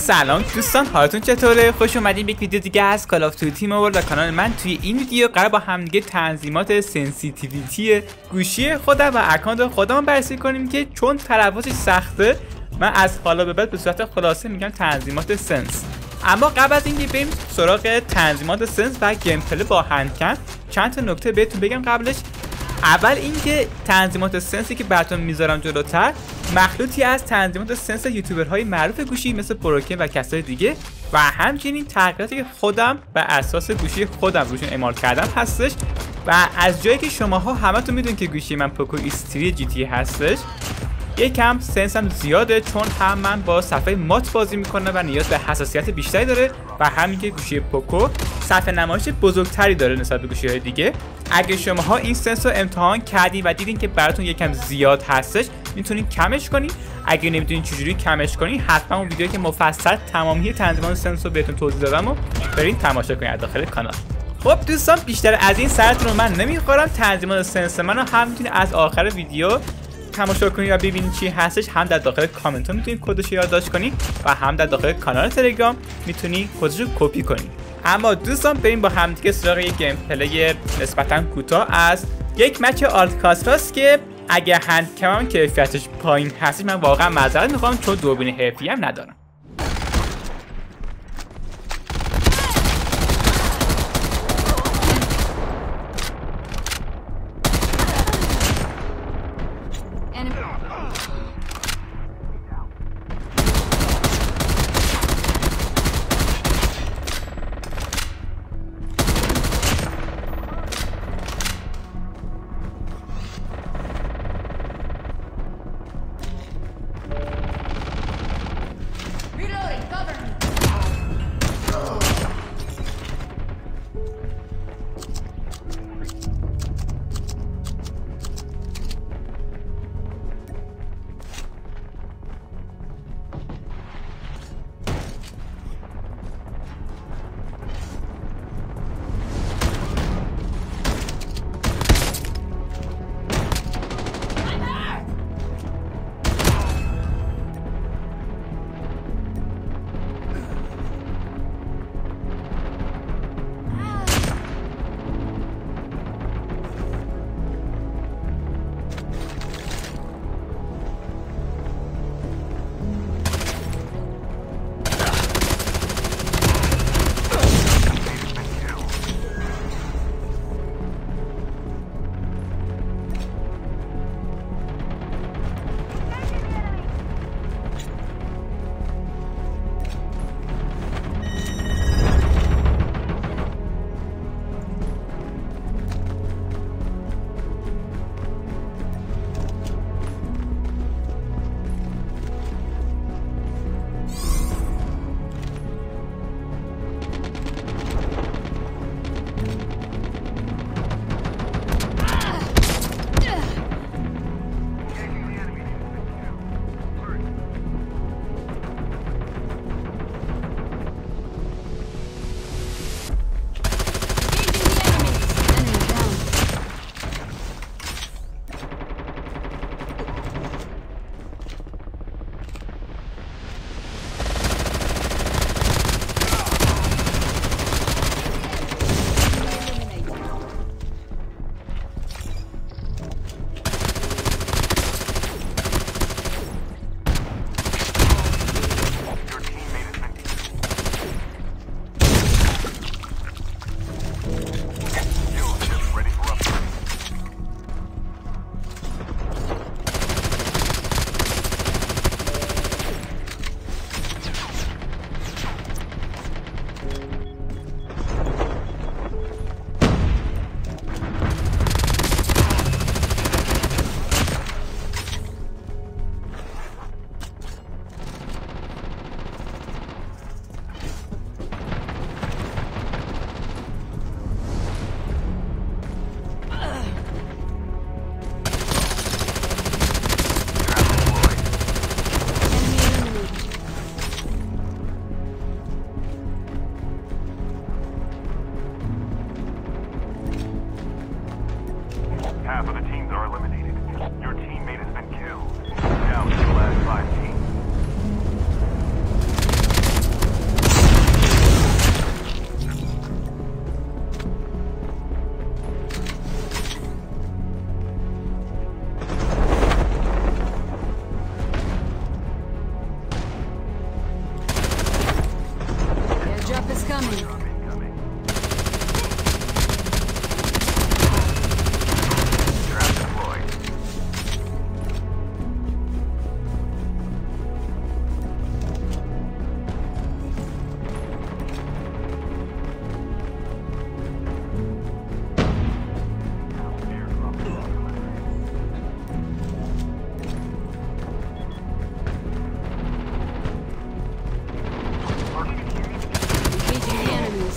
سلام دوستان، حالتون چطوره؟ خوش اومدین به یک ویدیو دیگه از کال آف دیوتی موبایل و کانال من. توی این ویدیو قرار با هم دیگه تنظیمات سنسیتیویتی گوشی خودم و اکانت خودم بررسی کنیم که چون تلفظش سخته من از حالا به بعد به صورت خلاصه میگم تنظیمات سنس. اما قبل از اینکه بریم سراغ تنظیمات سنس و گیم پلی با هندکم چند تا نکته بهتون بگم قبلش. اول اینکه تنظیمات سنسی که براتون میذارم جلوتر مخلوطی از تنظیمات سنس یوتیوبرهای معروف گوشی مثل بروکن و کسای دیگه و همچنین تغییراتی که خودم بر اساس گوشی خودم روشون اعمال کردم هستش. و از جایی که شماها همتون میدونید که گوشی من پوکو X3 GT هستش، یکم سنسم زیاده چون هم من با صفحه مات بازی میکنه و نیاز به حساسیت بیشتری داره و همین که گوشی پوکو صفحه نمایش بزرگتری داره نسبت به گوشی‌های دیگه. اگه شماها این سنس رو امتحان کردین و دیدین که براتون یکم زیاد هستش میتونین کمش کنین. اگه نمیدونین چجوری کمش کنین حتما اون ویدیویی که مفصل تمامی تنظیمات سنس رو بهتون توضیح دادم و برین تماشا کنین از داخل کانال. خب دوستان، بیشتر از این سرتون رو من نمیخورم. تنظیمات سنس منو هم میتونین از آخر ویدیو تماشا کنید و ببینید چی هستش. هم در داخل کامنت ها میتونید کدش رو یادداشت کنید و هم در داخل کانال تلگرام میتونید کدش رو کپی کنید. اما دوستان بریم با همدیگه سراغ یک گیم پلی نسبتا کوتاه از یک مچ آلتکاستراس که اگه هندکمم کیفیتش پایین هستش من واقعا معذرت میخوام چون دوربین حرفی هم ندارم. Airdrop is coming. Engaging the enemies.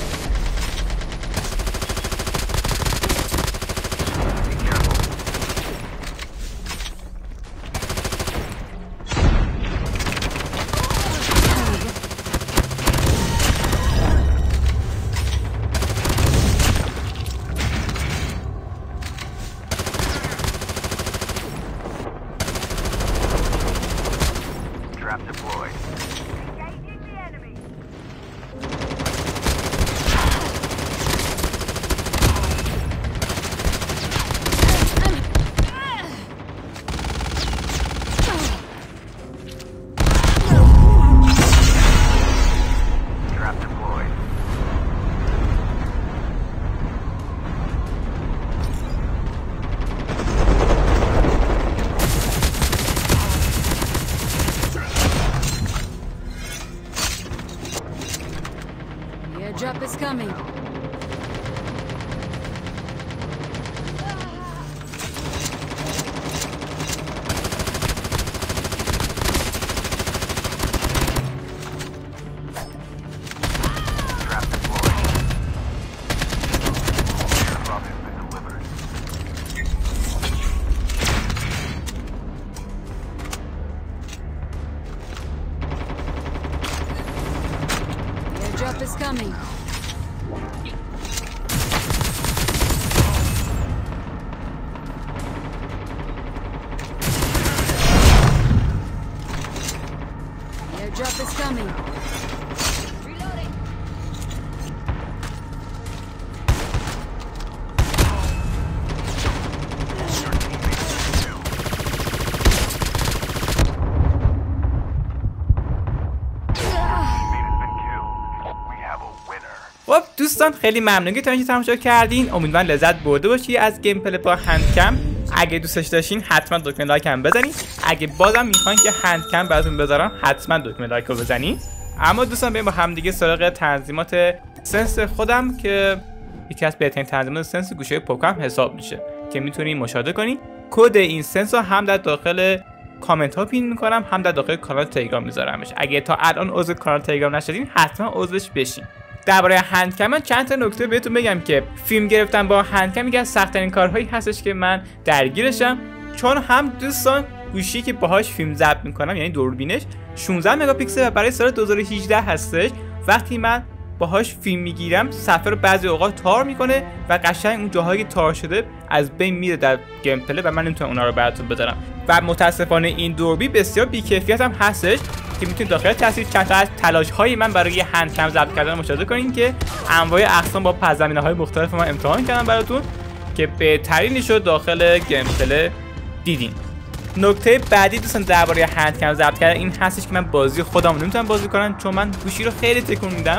Trap deployed. Engaging the enemy. Trap deployed. The airdrop is coming. Trap deployed. Airdrop has been delivered. The airdrop is coming. The airdrop is coming. Reloading. Teammate has been killed. We have a winner. خب دوستان خیلی ممنون که تا اینجا تماشا کردین. امیدوارم لذت برده باشی از گیم پلی با هندکم. اگه دوستش داشتین حتما دکمه لایک هم بزنید. اگه بازم میخواین که هندکم براتون بذارم حتما دکمه لایک رو بزنید. اما دوستان بریم با همدیگه سراغ تنظیمات سنس خودم که یکی از بهترین تنظیمات سنس گوشه پوکو حساب میشه که میتونید مشاهده کنید. کد این سنس رو هم در داخل کامنت ها پین میکنم، هم در داخل کانال تلگرام میذارمش. اگه تا الان عضو کانال تلگرام نشدین حتما عضوش بشین. درباره هندکم من چند تا نکته بهتون بگم که فیلم گرفتن با هندکم یکی از سخت‌ترین کارهایی هستش که من درگیرشم، چون هم دوستان گوشی که باهاش فیلم ضبط میکنم یعنی دوربینش 16 مگاپیکسل و برای سال 2018 هستش. وقتی من باهاش فیلم میگیرم صفحه رو بعضی اوقات تار میکنه و قشنگ اون جاهایی که تار شده از بین میره در گیم پلی و من نمیتونم اونا رو براتون بذارم. و متاسفانه این دوربین بسیار بی‌کیفیت هم هستش که میتونید داخل تصویر چند تا از تلاش‌های من برای هندکم ضبط کردن مشاهده کنین که انواع اقسام با پس‌زمینه‌های مختلف من امتحان کردم براتون که بهترینش رو داخل گیم پلی دیدین. نکته بعدی دوستان درباره هندکم ضبط کردن این هستش که من بازی خودم نمیتونم بازی کنم چون من گوشی رو خیلی تکون میدم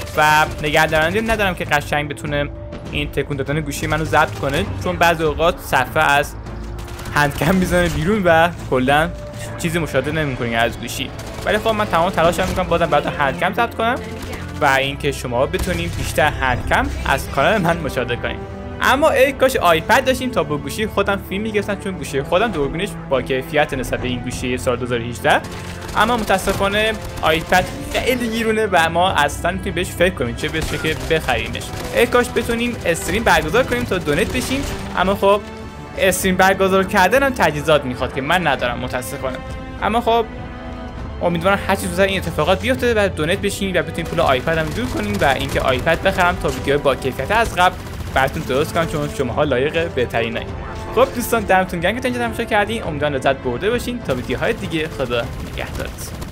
و نگهدارنده ندارم که قشنگ بتونه این تکون دادن گوشی منو ضبط کنه، چون بعضی اوقات صفحه از هندکم میزنه بیرون و کلا چیزی مشاهده نمیکنین از گوشی. ولی خب من تمام تلاشم میکنم بازم براتون هندکم ضبط کنم و اینکه شما بتونین بیشتر هندکم از کانال من مشاهده کنین. اما ای کاش آیپد داشتیم تا با گوشی خودم فیلم میگرفتم، چون گوشی خودم دوربینش با کیفیت نسبت به این گوشی سال 2018. اما متاسفانه آیپد خیلی گیرونه و ما اصلا نمیتونیم بهش فکر کنیم چه بشه که بخریمش. ای کاش بتونیم استریم برگزار کنیم تا دونیت بشیم، اما خب استریم برگزار کردن هم تجهیزات میخواد که من ندارم متاسفانه. اما خب امیدوارم هر چیز این اتفاقات بیفته و دونیت بشین و بتونیم پول آیپد هم جور کنیم و اینکه آیپد بخرم تا ویدیو با کیفیت از قبل براتون درست کنم، چون شماها لایق بهترینای. خب دوستان دمتون گرم که تا اینجا تماشا کردین. امیدوارم لذت برده باشین. تا ویدیوهای دیگه خدا نگهدارتون.